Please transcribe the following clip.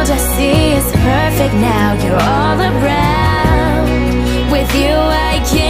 world I see is perfect now. You're all around. With you I can